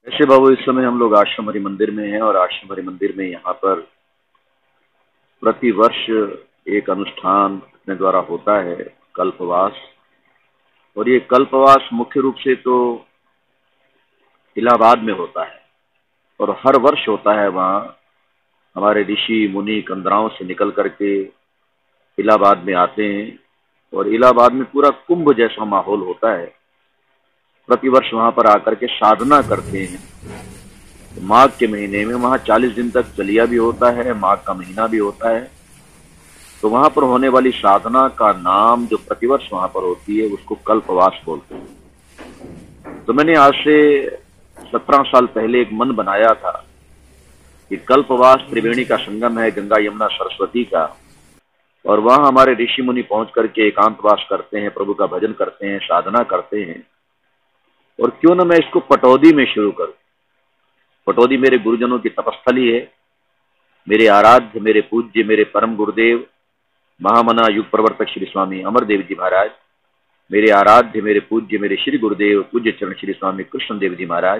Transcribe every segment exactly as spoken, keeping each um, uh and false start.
ऐसे बाबू इस समय हम लोग आश्रम हरि मंदिर में हैं और आश्रम हरि मंदिर में यहाँ पर प्रति वर्ष एक अनुष्ठान अपने द्वारा होता है, कल्पवास। और ये कल्पवास मुख्य रूप से तो इलाहाबाद में होता है और हर वर्ष होता है। वहाँ हमारे ऋषि मुनि कंदराओं से निकल करके इलाहाबाद में आते हैं और इलाहाबाद में पूरा कुंभ जैसा माहौल होता है। प्रतिवर्ष वहाँ पर आकर के साधना करते हैं। माघ के महीने में वहाँ चालीस दिन तक चलिया भी होता है, माघ का महीना भी होता है। तो वहाँ पर होने वाली साधना का नाम जो प्रतिवर्ष वहाँ पर होती है उसको कल्पवास बोलते हैं। तो मैंने आज से सत्रह साल पहले एक मन बनाया था कि कल्पवास त्रिवेणी का संगम है, गंगा यमुना सरस्वती का, और वहाँ हमारे ऋषि मुनि पहुंच करके एकांतवास करते हैं, प्रभु का भजन करते हैं, साधना करते हैं। और क्यों ना मैं इसको पटौदी में शुरू करूं। पटौदी मेरे गुरुजनों की तपस्थली है। मेरे आराध्य, मेरे पूज्य, मेरे परम गुरुदेव महामना युग प्रवर्तक श्री स्वामी अमरदेव जी महाराज, मेरे आराध्य, मेरे पूज्य, मेरे श्री गुरुदेव पूज्य चरण श्री स्वामी कृष्णदेव जी महाराज,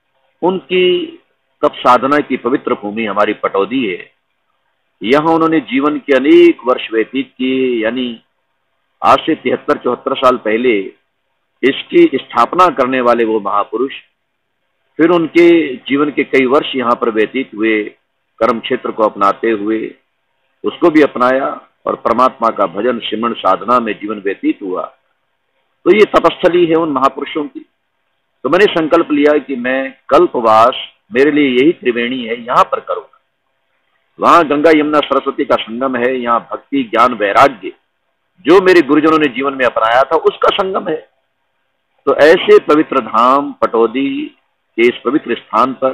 उनकी तप साधना की पवित्र भूमि हमारी पटौदी है। यहाँ उन्होंने जीवन के अनेक वर्ष व्यतीत किए। यानी आज से तिहत्तर चौहत्तर साल पहले इसकी स्थापना करने वाले वो महापुरुष, फिर उनके जीवन के कई वर्ष यहाँ पर व्यतीत हुए, कर्म क्षेत्र को अपनाते हुए उसको भी अपनाया और परमात्मा का भजन सिमरन साधना में जीवन व्यतीत हुआ। तो ये तपस्थली है उन महापुरुषों की। तो मैंने संकल्प लिया कि मैं कल्पवास, मेरे लिए यही त्रिवेणी है, यहाँ पर करूंगा। वहां गंगा यमुना सरस्वती का संगम है, यहाँ भक्ति ज्ञान वैराग्य जो मेरे गुरुजनों ने जीवन में अपनाया था उसका संगम है। तो ऐसे पवित्र धाम पटौदी के इस पवित्र स्थान पर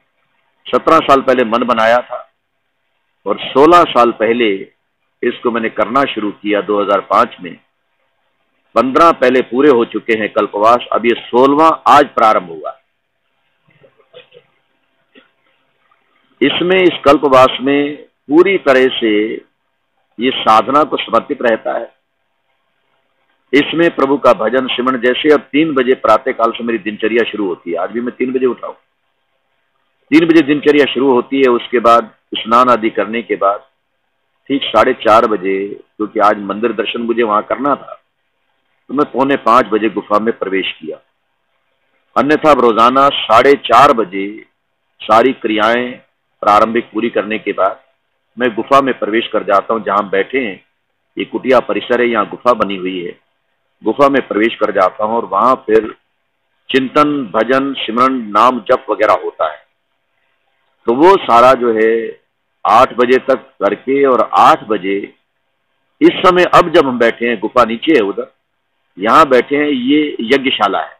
सत्रह साल पहले मन बनाया था और सोलह साल पहले इसको मैंने करना शुरू किया दो हज़ार पाँच में। पंद्रह पहले पूरे हो चुके हैं कल्पवास, अब ये सोलहवां आज प्रारंभ हुआ। इसमें इस कल्पवास में पूरी तरह से ये साधना को समर्पित रहता है। इसमें प्रभु का भजन सिमरन, जैसे अब तीन बजे प्रातः काल से मेरी दिनचर्या शुरू होती है। आज भी मैं तीन बजे उठा हूं। तीन बजे दिनचर्या शुरू होती है। उसके बाद स्नान आदि करने के बाद ठीक साढ़े चार बजे, क्योंकि आज मंदिर दर्शन मुझे वहां करना था, तो मैं पौने पांच बजे गुफा में प्रवेश किया। अन्यथा रोजाना साढ़े चार बजे सारी क्रियाएं प्रारंभिक पूरी करने के बाद मैं गुफा में प्रवेश कर जाता हूं। जहां बैठे हैं ये कुटिया परिसर है, यहाँ गुफा बनी हुई है, गुफा में प्रवेश कर जाता हूं और वहां फिर चिंतन भजन सिमरन नाम जप वगैरह होता है। तो वो सारा जो है आठ बजे तक करके, और आठ बजे इस समय अब जब हम बैठे हैं, गुफा नीचे है उधर, यहाँ बैठे हैं, ये यज्ञशाला है।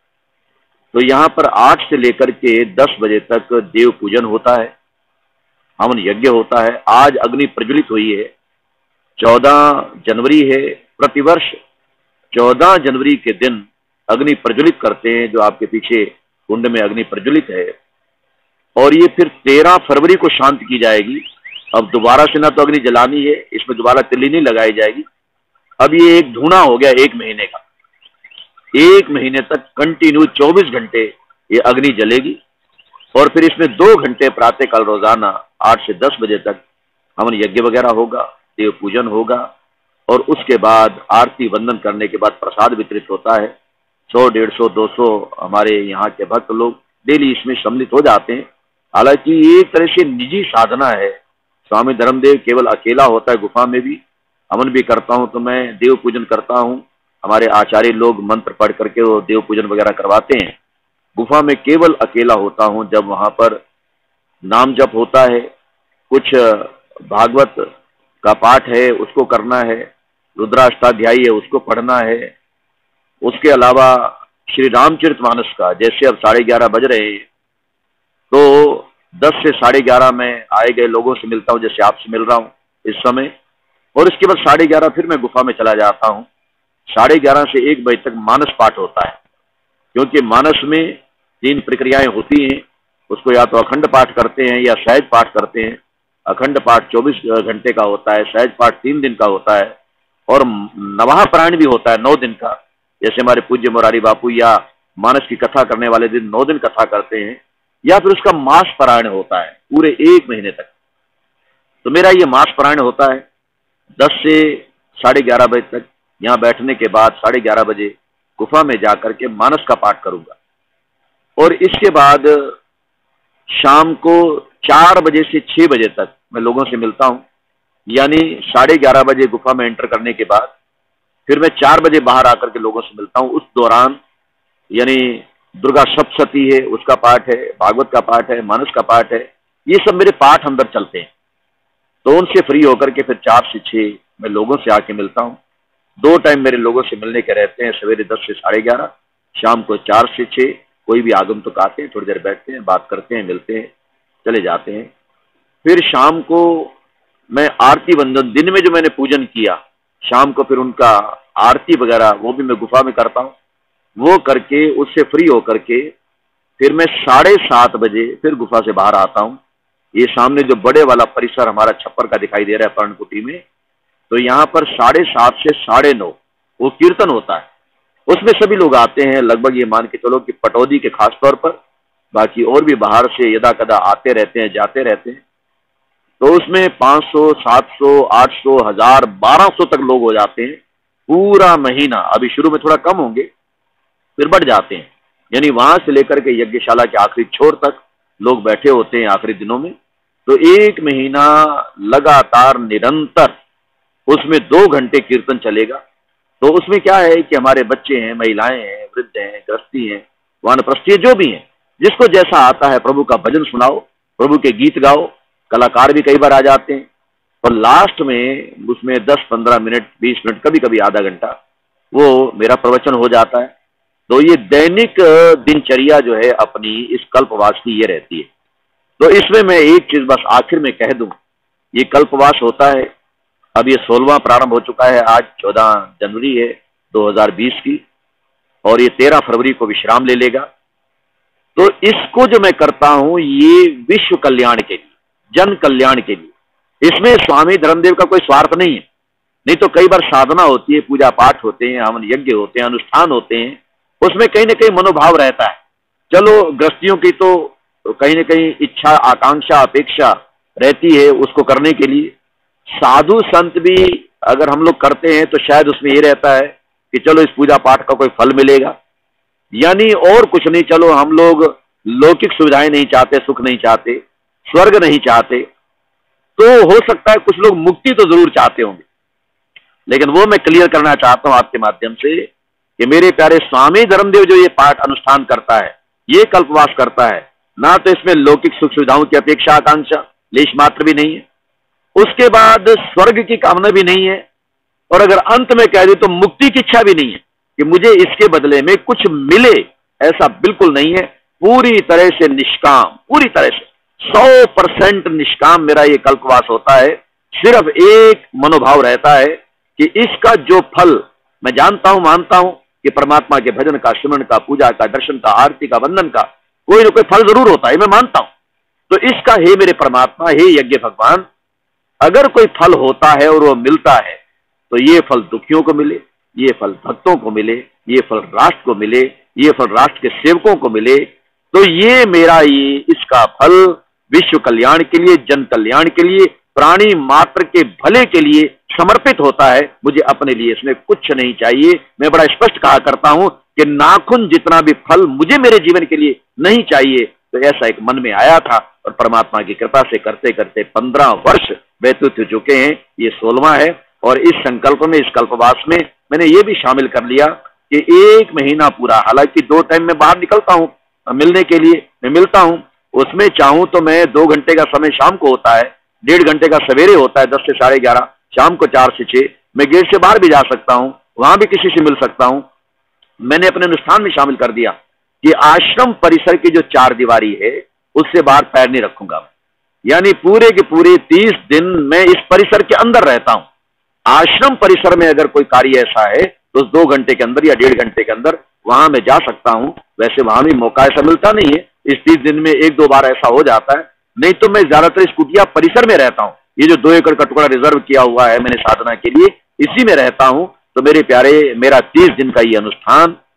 तो यहाँ पर आठ से लेकर के दस बजे तक देव पूजन होता है, हवन यज्ञ होता है। आज अग्नि प्रज्वलित हुई है, चौदह जनवरी है। प्रतिवर्ष चौदह जनवरी के दिन अग्नि प्रज्वलित करते हैं, जो आपके पीछे कुंड में अग्नि प्रज्वलित है, और ये फिर तेरह फरवरी को शांत की जाएगी। अब दोबारा से ना तो अग्नि जलानी है, इसमें दोबारा तिल्ली नहीं लगाई जाएगी। अब ये एक धुना हो गया एक महीने का। एक महीने तक कंटिन्यू चौबीस घंटे ये अग्नि जलेगी, और फिर इसमें दो घंटे प्रातः काल रोजाना आठ से दस बजे तक हवन यज्ञ वगैरह होगा, देव पूजन होगा, और उसके बाद आरती वंदन करने के बाद प्रसाद वितरित होता है। सौ डेढ़ सौ दो सौ हमारे यहाँ के भक्त लोग डेली इसमें सम्मिलित हो जाते हैं। हालांकि ये एक तरह से निजी साधना है। स्वामी धर्मदेव केवल अकेला होता है, गुफा में भी हवन भी करता हूँ, तो मैं देव पूजन करता हूँ। हमारे आचार्य लोग मंत्र पढ़ करके वो देव पूजन वगैरह करवाते हैं। गुफा में केवल अकेला होता हूँ। जब वहां पर नाम जप होता है, कुछ भागवत का पाठ है उसको करना है, रुद्राष्टाध्यायी है उसको पढ़ना है। उसके अलावा श्री रामचरितमानस का, जैसे अब साढ़े ग्यारह बज रहे हैं, तो दस से साढ़े ग्यारह में आए गए लोगों से मिलता हूँ, जैसे आपसे मिल रहा हूँ इस समय, और इसके बाद साढ़े ग्यारह फिर मैं गुफा में चला जाता हूँ। साढ़े ग्यारह से एक बजे तक मानस पाठ होता है, क्योंकि मानस में तीन प्रक्रियाएं होती हैं। उसको या तो अखंड पाठ करते हैं या सहज पाठ करते हैं। अखंड पाठ चौबीस घंटे का होता है, सहज पाठ तीन दिन का होता है, और नवाह पारायण भी होता है नौ दिन का। जैसे हमारे पूज्य मुरारी बापू या मानस की कथा करने वाले दिन नौ दिन कथा करते हैं, या फिर उसका मास पारायण होता है पूरे एक महीने तक। तो मेरा ये मास पारायण होता है दस से साढ़े ग्यारह बजे तक। यहाँ बैठने के बाद साढ़े ग्यारह बजे गुफा में जाकर के मानस का पाठ करूंगा, और इसके बाद शाम को चार बजे से छह बजे तक मैं लोगों से मिलता हूं। यानी साढ़े ग्यारह बजे गुफा में एंटर करने के बाद फिर मैं चार बजे बाहर आकर के लोगों से मिलता हूं। उस दौरान यानी दुर्गा सप्तशती है, उसका पाठ है, भागवत का पाठ है, मानस का पाठ है, ये सब मेरे पाठ अंदर चलते हैं। तो उनसे फ्री होकर के फिर चार से छह मैं लोगों से आके मिलता हूं। दो टाइम मेरे लोगों से मिलने के रहते हैं, सवेरे दस से साढ़े ग्यारह, शाम को चार से छह। कोई भी आगंतुक आते हैं, थोड़ी देर बैठते हैं, बात करते हैं, मिलते हैं, चले जाते हैं। फिर शाम को मैं आरती वंदन, दिन में जो मैंने पूजन किया, शाम को फिर उनका आरती वगैरह वो भी मैं गुफा में करता हूँ। वो करके उससे फ्री होकर के फिर मैं साढ़े सात बजे फिर गुफा से बाहर आता हूँ। ये सामने जो बड़े वाला परिसर हमारा छप्पर का दिखाई दे रहा है पर्णकुटी में, तो यहाँ पर साढ़े सात से साढ़े नौ वो कीर्तन होता है। उसमें सभी लोग आते हैं, लगभग ये मान के चलो कि पटौदी के खास तौर पर, बाकी और भी बाहर से यदा कदा आते रहते हैं, जाते रहते हैं। तो उसमें पाँच सौ, सात सौ, आठ सौ, हजार, बारह सौ तक लोग हो जाते हैं पूरा महीना। अभी शुरू में थोड़ा कम होंगे, फिर बढ़ जाते हैं। यानी वहां से लेकर के यज्ञशाला के आखिरी छोर तक लोग बैठे होते हैं आखिरी दिनों में। तो एक महीना लगातार निरंतर उसमें दो घंटे कीर्तन चलेगा। तो उसमें क्या है कि हमारे बच्चे हैं, महिलाएं हैं, वृद्ध हैं, गृहस्थी हैं, वानप्रस्थी जो भी हैं, जिसको जैसा आता है प्रभु का भजन सुनाओ, प्रभु के गीत गाओ। कलाकार भी कई बार आ जाते हैं, और लास्ट में उसमें दस पंद्रह मिनट, बीस मिनट, कभी कभी आधा घंटा वो मेरा प्रवचन हो जाता है। तो ये दैनिक दिनचर्या जो है अपनी इस कल्पवास की ये रहती है। तो इसमें मैं एक चीज बस आखिर में कह दूं, ये कल्पवास होता है, अब ये सोलहवां प्रारंभ हो चुका है। आज चौदह जनवरी है दो हज़ार बीस की, और ये तेरह फरवरी को विश्राम ले लेगा। तो इसको जो मैं करता हूं ये विश्व कल्याण के लिए, जन कल्याण के लिए। इसमें स्वामी धर्मदेव का कोई स्वार्थ नहीं है। नहीं तो कई बार साधना होती है, पूजा पाठ होते हैं, हवन यज्ञ होते हैं, अनुष्ठान होते हैं, उसमें कहीं ना कहीं मनोभाव रहता है। चलो गृहस्थियों की तो कहीं ना कहीं इच्छा, आकांक्षा, अपेक्षा रहती है उसको करने के लिए। साधु संत भी अगर हम लोग करते हैं तो शायद उसमें ये रहता है कि चलो इस पूजा पाठ का कोई फल मिलेगा, यानी और कुछ नहीं। चलो हम लोग लौकिक सुविधाएं नहीं चाहते, सुख नहीं चाहते, स्वर्ग नहीं चाहते। तो हो सकता है कुछ लोग मुक्ति तो जरूर चाहते होंगे, लेकिन वो मैं क्लियर करना चाहता हूं आपके माध्यम से कि मेरे प्यारे स्वामी धर्मदेव जो ये पाठ अनुष्ठान करता है, ये कल्पवास करता है, ना तो इसमें लौकिक सुख सुविधाओं की अपेक्षा, आकांक्षा लेश मात्र भी नहीं है, उसके बाद स्वर्ग की कामना भी नहीं है, और अगर अंत में कह दूं तो मुक्ति की इच्छा भी नहीं है कि मुझे इसके बदले में कुछ मिले, ऐसा बिल्कुल नहीं है। पूरी तरह से निष्काम, पूरी तरह से सौ परसेंट निष्काम मेरा ये कल्पवास होता है। सिर्फ एक मनोभाव रहता है कि इसका जो फल मैं जानता हूं, मानता हूं कि परमात्मा के भजन का, सिमरन का, पूजा का, दर्शन का, आरती का, वंदन का कोई ना कोई फल जरूर होता है, मैं मानता हूं। तो इसका हे मेरे परमात्मा, हे यज्ञ भगवान, अगर कोई फल होता है और वो मिलता है तो ये फल दुखियों को मिले, ये फल भक्तों को मिले, ये फल राष्ट्र को मिले, ये फल राष्ट्र के सेवकों को मिले। तो ये मेरा ये इसका फल विश्व कल्याण के लिए, जन कल्याण के लिए, प्राणी मात्र के भले के लिए समर्पित होता है। मुझे अपने लिए इसमें कुछ नहीं चाहिए। मैं बड़ा स्पष्ट कहा करता हूं कि नाखून जितना भी फल मुझे मेरे जीवन के लिए नहीं चाहिए। तो ऐसा एक मन में आया था, और परमात्मा की कृपा से करते करते पंद्रह वर्ष व्यतीत हो चुके हैं। ये सोलहवां है, और इस संकल्प में, इस कल्पवास में मैंने ये भी शामिल कर लिया कि एक महीना पूरा, हालांकि दो टाइम में बाहर निकलता हूं मिलने के लिए, मैं मिलता हूं, उसमें चाहूं तो मैं दो घंटे का समय शाम को होता है, डेढ़ घंटे का सवेरे होता है दस से साढ़े ग्यारह, शाम को चार से छह। मैं गेट से बाहर भी जा सकता हूं, वहां भी किसी से मिल सकता हूं। मैंने अपने अनुष्ठान में शामिल कर दिया कि आश्रम परिसर की जो चार दीवारी है उससे बाहर पैर नहीं रखूंगा। यानी पूरे के पूरे तीस दिन मैं इस परिसर के अंदर रहता हूं। आश्रम परिसर में अगर कोई कार्य ऐसा है तो उस दो घंटे के अंदर या डेढ़ घंटे के अंदर वहां मैं जा सकता हूं। वैसे वहां भी मौका ऐसा मिलता नहीं है, इस तीस दिन में एक दो बार ऐसा हो जाता है, नहीं तो मैं ज्यादातर इस कुटिया परिसर में रहता हूं। ये जो दो एकड़ का टुकड़ा रिजर्व किया हुआ है मैंने साधना के लिए, इसी में रहता हूं। तो मेरे प्यारे, मेरा तीस दिन का ये अनुष्ठान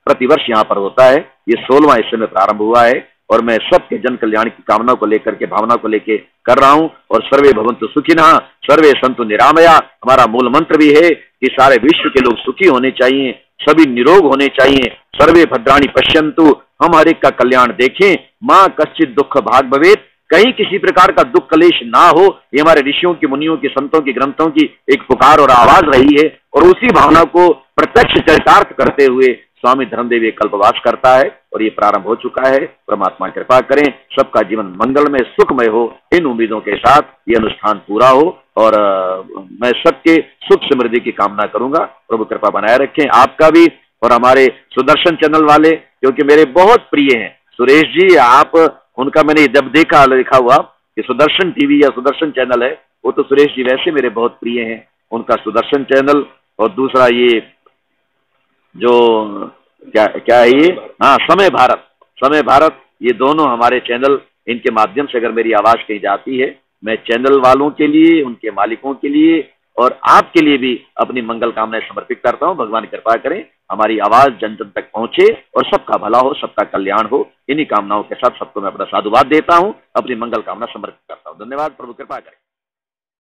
प्रतिवर्ष यहाँ पर होता है। ये सोलहवां इस समय प्रारंभ हुआ है और मैं सबके जन कल्याण की कामना को लेकर के, भावना को लेकर कर रहा हूं। और सर्वे भवन्तु सुखिनः, सर्वे सन्तु निरामया हमारा मूल मंत्र भी है कि सारे विश्व के लोग सुखी होने चाहिए, सभी निरोग होने चाहिए। सर्वे भद्राणि पश्यन्तु, हम हर एक का कल्याण देखें। मां कश्चित दुख भाग भवेत्, कहीं किसी प्रकार का दुख कलेश ना हो। ये हमारे ऋषियों की, मुनियों की, संतों की, ग्रंथों की एक पुकार और आवाज रही है और उसी भावना को प्रत्यक्ष चरितार्थ करते हुए स्वामी धर्मदेव ये कल्पवास करता है और ये प्रारंभ हो चुका है। परमात्मा कृपा करें, सबका जीवन मंगलमय सुखमय हो। इन उम्मीदों के साथ ये अनुष्ठान पूरा हो और आ, मैं सबके सुख समृद्धि की कामना करूंगा। प्रभु कृपा बनाए रखें, आपका भी और हमारे सुदर्शन चैनल वाले, क्योंकि मेरे बहुत प्रिय हैं सुरेश जी। आप उनका मैंने जब देखा लिखा हुआ कि सुदर्शन टीवी या सुदर्शन चैनल है, वो तो सुरेश जी वैसे मेरे बहुत प्रिय हैं। उनका सुदर्शन चैनल और दूसरा ये जो क्या क्या है ये, हाँ समय भारत, समय भारत, ये दोनों हमारे चैनल, इनके माध्यम से अगर मेरी आवाज कहीं जाती है, मैं चैनल वालों के लिए, उनके मालिकों के लिए और आपके लिए भी अपनी मंगल कामनाएं समर्पित करता हूं। भगवान कृपा करें, हमारी आवाज जन जन तक पहुंचे और सबका भला हो, सबका कल्याण हो। इन्हीं कामनाओं के साथ सबको मैं अपना साधुवाद देता हूं, अपनी मंगल कामना समर्पित करता हूं। धन्यवाद, प्रभु कृपा करें।